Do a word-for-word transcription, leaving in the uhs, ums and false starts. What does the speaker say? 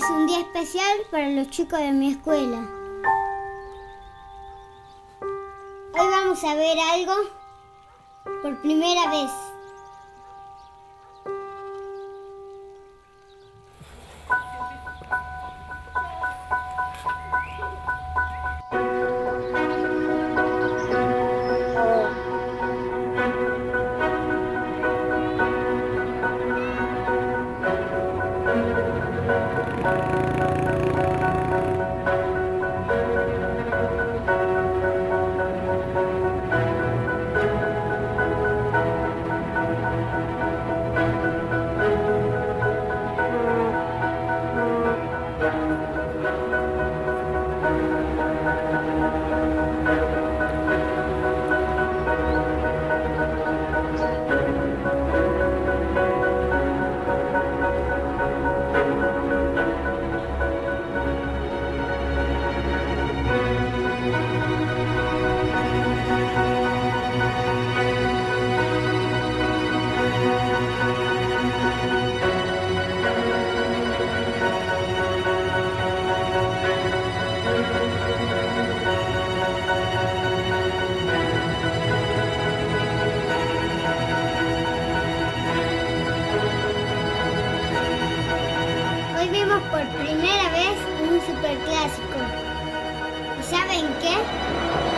es un día especial para los chicos de mi escuela. Hoy vamos a ver algo por primera vez. Hoy vimos por primera vez un superclásico. ¿Y saben qué?